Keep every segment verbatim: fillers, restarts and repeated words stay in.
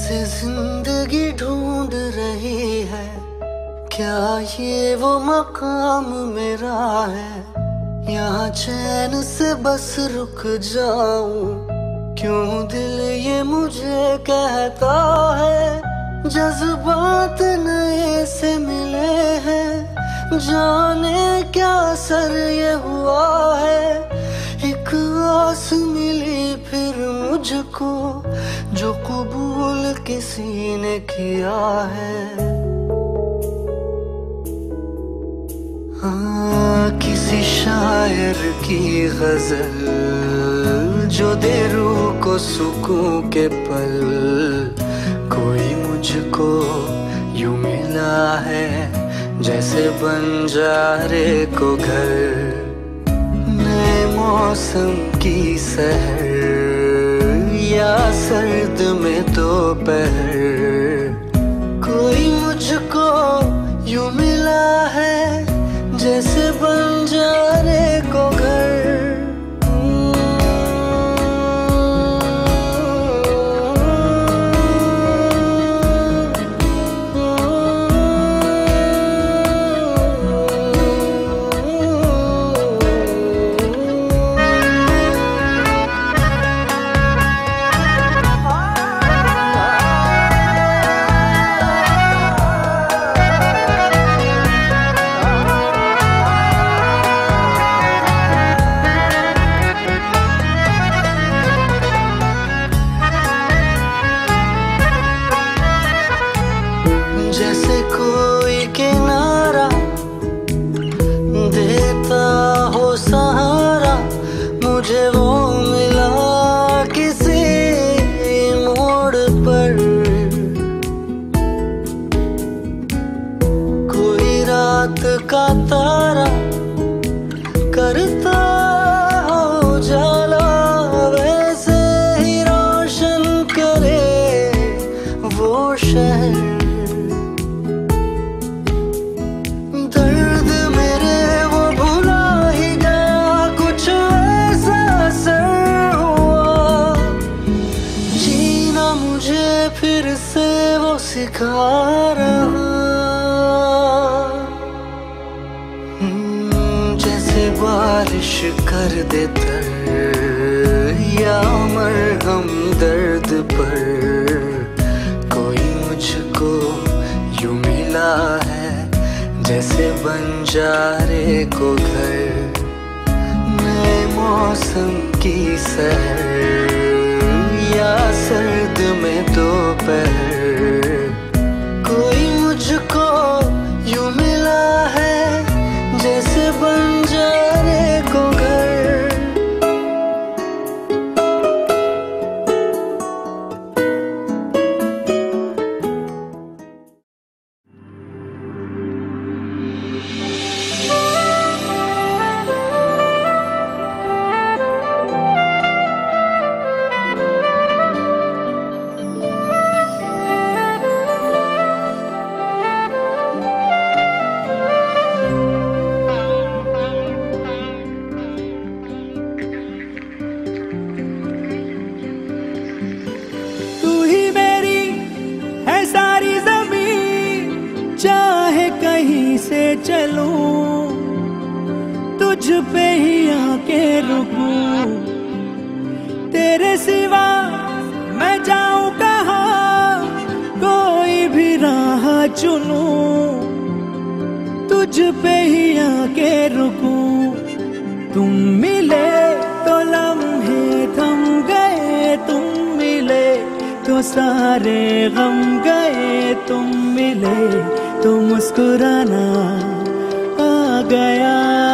जिसे जिंदगी ढूंढ रही है, क्या ये वो मकाम मेरा है? यहाँ चैन से बस रुक जाऊं, क्यों दिल ये मुझे कहता है? जज्बात नए से मिले हैं, जाने क्या असर ये हुआ है। एक आस मिली फिर मुझको, जो कबूल किसी ने किया है। हाँ, किसी शायर की गजल जो दे रूह को सुकून के पल, कोई मुझको यूं मिला है जैसे बंजारे को घर। नए मौसम की सहर या सर्द में दोपहर, कोई मुझको यूं मिला है जैसे बंजारे को घर। जैसे कोई किनारा देता हो सहारा, मुझे वो मिला किसी मोड़ पर। कोई रात का तारा करता हो उजाला, वैसे ही रोशन करे वो शहर। फिर से वो सिखा रहा, जैसे बारिश कर दे तर या मरहम दर्द पर। कोई मुझको यूं मिला है जैसे बंजारे को घर। नए मौसम की सहर या सर्द में दोपहर, कोई मुझको यूं मिला है जैसे बंजारे को घर। से चलूं, तुझ पे ही आके रुकूं, तेरे सिवा मैं जाऊं कहाँ, कोई भी राह चुनूं, तुझ पे ही आके रुकूं। तुम मिले तो लम्हे थम गए, तुम मिले तो सारे गम गए, तुम मिले तो मुस्कुराना आ गया।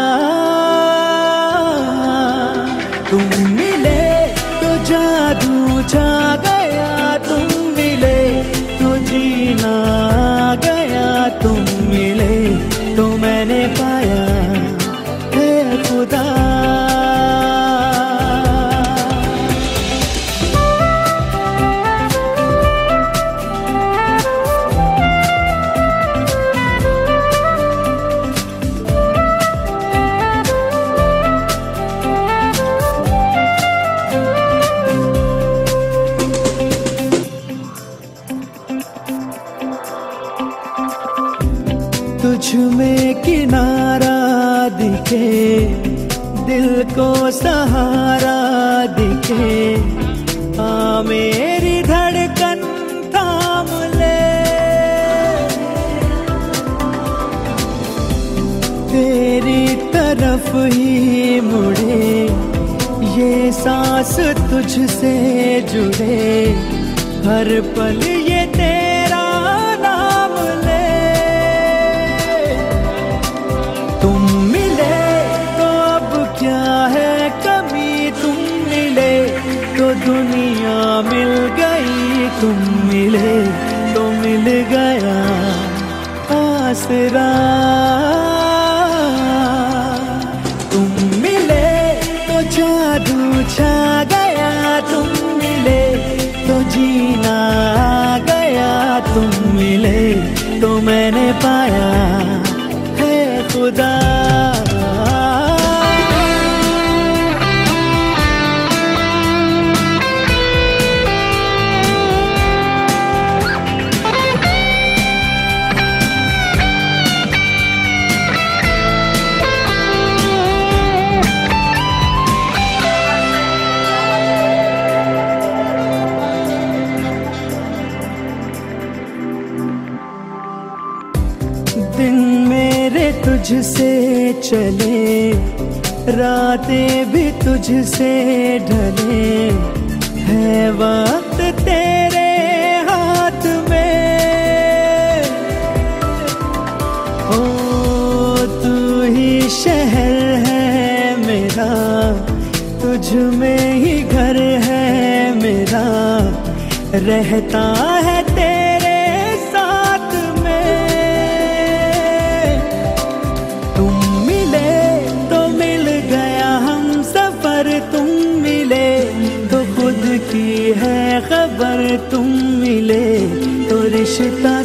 तुम मिले तो जादू छा गया, तुम मिले तो जीना आ गया, तुम मिले तो मैंने पाया है खुदा। सहारा दिखे, आ मेरी धड़कन थाम ले। तेरी तरफ ही मुड़े ये सांस, तुझसे जुड़े हर पल ये तेरा नाम ले। तुम मिले तो अब क्या है कमी, तुम मिले तो दुनिया मिल गई। तुम मिले तो मिल गया आसरा। तुम मिले तो जादू छा गया, तुम मिले तो जीना आ गया। तुम मिले तो मैंने पाया है खुदा। दिन मेरे तुझसे चले, रातें भी तुझसे ढले, है वक्त तेरे हाथ में। ओ तू ही शहर है मेरा, तुझ में ही घर है मेरा, रहता है तेरे साथ में। तुम मिले तो मिल गया हम सफर, तुम मिले तो खुद की है खबर। तुम मिले तो रिश्ता